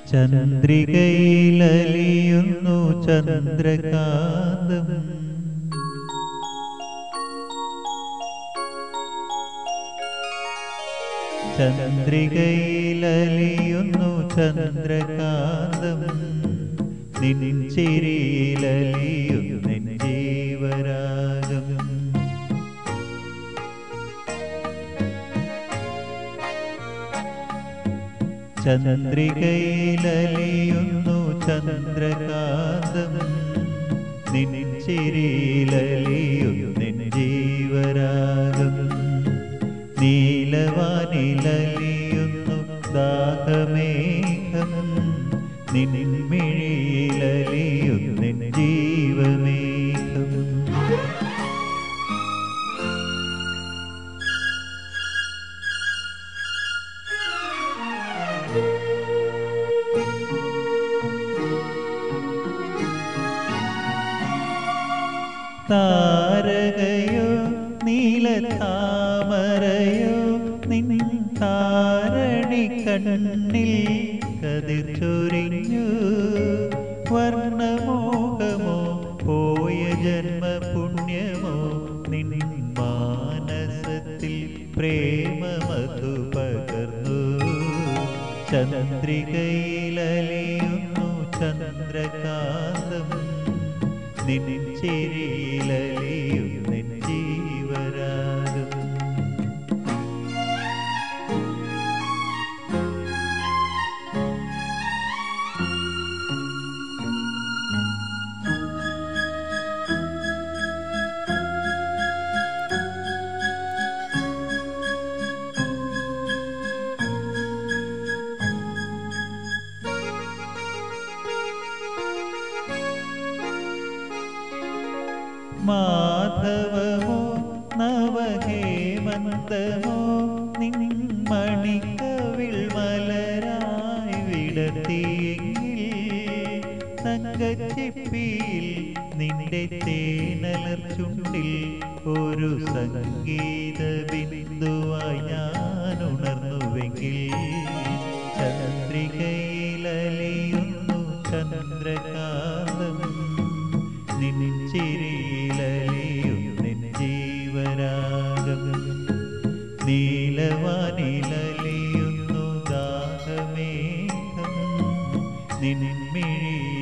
ചന്ദ്രികയിലലിയുന്നു ചന്ദ്രകാന്തം. ചന്ദ്രികയിലലിയുന്നു ചന്ദ്രകാന്തം. നിൻ ചിരിയിലലിയുന്നു ജീവരാഗം. ചന്ദ്രികയിലലിയുന്നു ചന്ദ്രകാന്തം. നിൻ ചിരിയിലലിയുന്നു ജീവരാഗം. നീലവാനിലലിയുന്നു ദാഹമേഘം. നിൻ മിഴിയിലലിയുന്നു ജീവമേഘം. താരകയോ നീലതാമരയോ നിൻ താരണി കണ്ണിൽ കതിർ ചൊരിഞ്ഞു. വർണ്ണമോഹമോ പോയ ജന്മപുണ്യമോ നിൻ മാനസത്തിൽ പ്രേമമധു പകർന്നു. ചന്ദ്രികയിലലിയുന്നു ചന്ദ്രകാന്തം. നിൻ ചിരിയിലലിയുന്നു ജീവരാഗം. മാധവമോ നവഹേമന്തമോ നിൻ മണിക്കവിൾ മലരായി വിടർത്തിയെങ്കിൽ തങ്കച്ചിപ്പിയിൽ നിന്റെ തേനലർ ചുണ്ടിൽ ഒരു സംഗീത ബിന്ദുവായി ഞാൻ ഉണർന്നുവെങ്കിൽ. ചന്ദ്രികയിലലിയുന്നു ചന്ദ്രകാന്തം. നിൻ ചിരിയിലലിയുന്നു ജീവരാഗം. നീലവാനിലലിയുന്നു ദാഹമേഘം. നിൻ മിഴി